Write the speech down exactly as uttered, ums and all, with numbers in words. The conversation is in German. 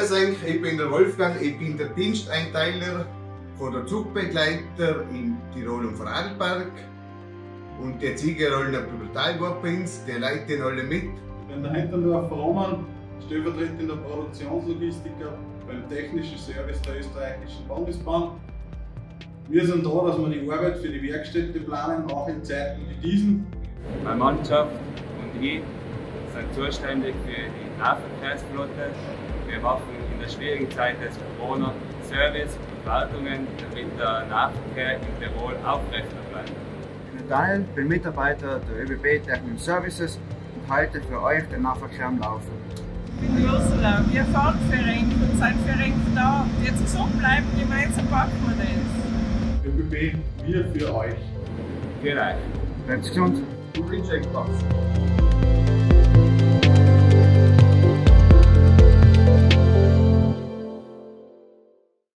Grüß euch, ich bin der Wolfgang, ich bin der Diensteinteiler von der Zugbegleiter in Tirol und Vorarlberg. Und die Ziegerollen auf Portalgruppens, die leiten alle mit. Ich bin der Hinterndorfer Roman, stellvertretender Produktionslogistiker beim technischen Service der österreichischen Bundesbahn. Wir sind da, dass wir die Arbeit für die Werkstätte planen, auch in Zeiten wie diesen. Meine Mannschaft und ich sind zuständig für die Nahverkehrsflotte. Wir machen in der schwierigen Zeit des Corona Service und Wartungen, damit der Nahverkehr in Tirol aufrechter bleibt. Ich bin Daniel, bin Mitarbeiter der ÖBB Technik Services und halte für euch den Nahverkehr am Laufen. Ich bin Ursula, wir fahren für Renk und sind für Renk da. Jetzt gesund bleiben, gemeinsam packen wir das. ÖBB, wir für euch. Für euch. Bleibt gesund. Du wünschst euch was.